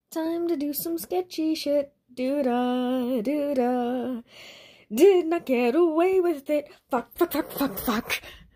Time to do some sketchy shit. Do-da, do-da. Did not get away with it. Fuck, fuck, fuck, fuck, fuck.